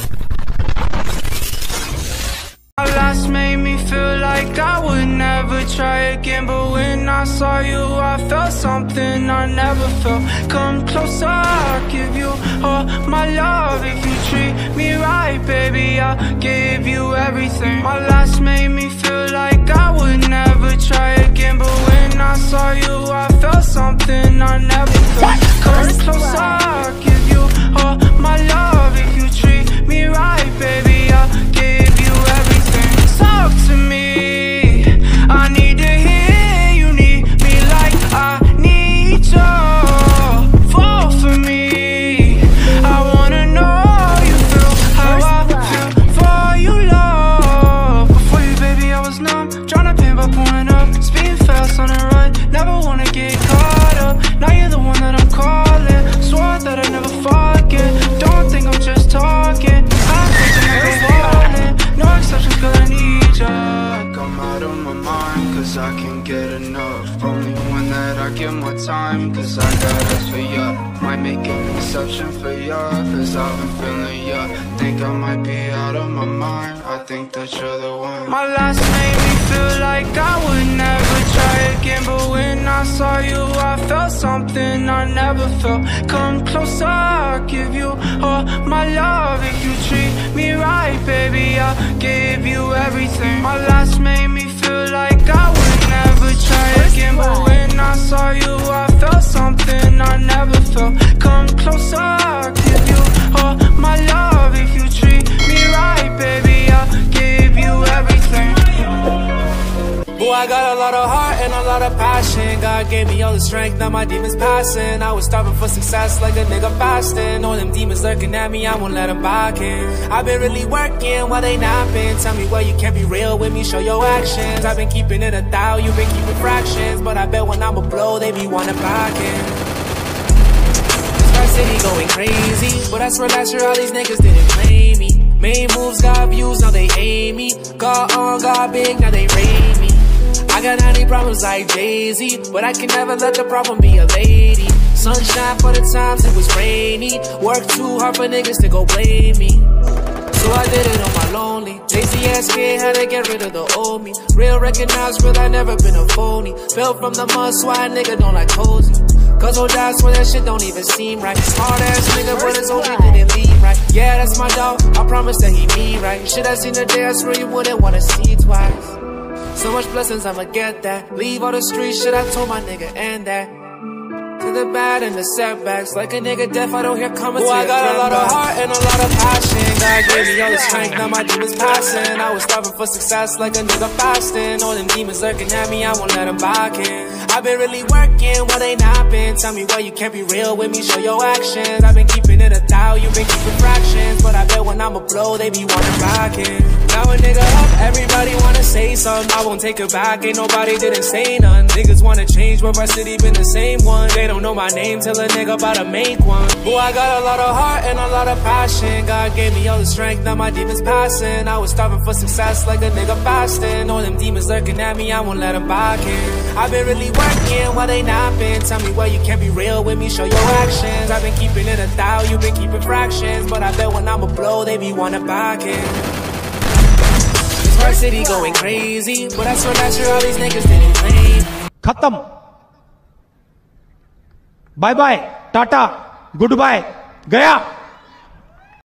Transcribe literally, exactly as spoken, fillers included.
My last made me feel like I would never try again, but when I saw you I felt something I never felt. Come closer, I'll give you all my love. If you treat me right, baby, I'll give you everything. My last made me feel like I would never try again, but when I saw you I felt something I never felt. Come closer, I'll give you all my love. If you treat me right, baby, I'll give you everything. Talk to me, I need to hear you need me like I need you. Fall for me, I wanna know you feel how I feel for you, love. Before you, baby, I was numb, tryna pin by pulling up, speeding fast on the run, never wanna get caught up. Now you're the one that I'm calling, swore that I'd never forget. Don't think I'm just talking, I think I'm never falling. No exceptions, girl, I need ya. I'm out of my mind, cause I can't get enough. Only one that I give more time, cause I got us for ya. Might make an exception for ya, cause I've been feeling ya. Think I might be out of my mind, I think that you're the one. My last made me feel like I would never try again, but when I saw you I felt something I never felt. Come closer, I'll give you all my love. If you treat me right, baby, I'll give you everything. My last made me feel like I would never try again, but when I saw you I felt something I never felt. Come closer, I'll give you all my love. If you treat me right, baby, I'll give you everything. Oh, I got a lot of heart and a lot of passion. God gave me all the strength, now my demons passing. I was starving for success like a nigga fasting. All them demons lurking at me, I won't let them back in. I've been really working while they napping. Tell me why you can't be real with me, show your actions. I've been keeping it a thou, you've been keeping fractions. But I bet when I'm a blow, they be wanna back in. This city going crazy, but I swear last year all these niggas didn't play me. Main moves got views, now they hate me. Got on, got big, now they rate me. I got ninety problems like Jay-Z, but I can never let the problem be a lady. Sunshine for the times it was rainy. Work too hard for niggas to go blame me. So I did it on my lonely. Lazy ass kid had to get rid of the old me. Real recognize real, I never been a phony. Built from the mud, so I nigga don't like cozy. Cause old I swear that shit don't even seem right. Smart ass nigga, but his O G didn't leave right. Yeah, that's my dog, I promise that he me right. Shit I seen the day, I swear you wouldn't wanna see twice. So much blessings, I'ma get that. Leave all the street shit, I told my nigga, and that. To the bad and the setbacks, like a nigga deaf, I don't hear comments. Oh, I got a lot of heart and a lot of passion. God gave me all the strength, now my demons passing. I was starving for success like a nigga fasting. All them demons lurking at me, I won't let them back in. I've been really working while they napping. Tell me why you can't be real with me, show your actions. I've been keeping it a thou, you've been keeping fractions. But I bet when I'm a blow, they be wanting back in. Now a nigga up, everybody wanna say something. I won't take it back, ain't nobody didn't say none. Niggas wanna change, but my city been the same one. They don't know my name till a nigga bout to make one. Oh, I got a lot of heart and a lot of passion. God gave me all the strength, now my demons passing. I was starving for success like a nigga fasting. All them demons lurking at me, I won't let them back in. I've been really working while they napping. Tell me why you can't be real with me, show your actions. I've been keeping it a thou, you've been keeping fractions. But I bet when I'm a blow, they be wanna back in. Our city going crazy, but I swear last year all these niggas didn't claim. खत्म. Bye bye, tata, goodbye, गया.